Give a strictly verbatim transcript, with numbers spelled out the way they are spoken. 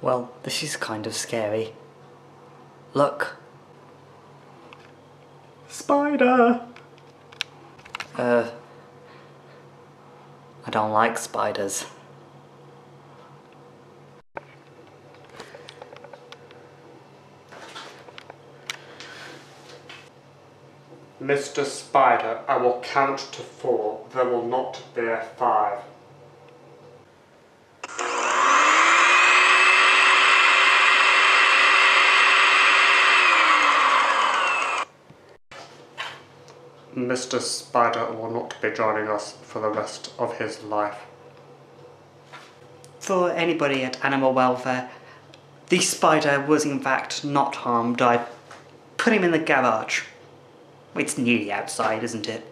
Well, this is kind of scary. Look. Spider! Uh... I don't like spiders. Mister Spider, I will count to four. There will not be a five. Mister Spider will not be joining us for the rest of his life. For anybody at Animal Welfare, the spider was in fact not harmed. I put him in the garage. It's nearly outside, isn't it?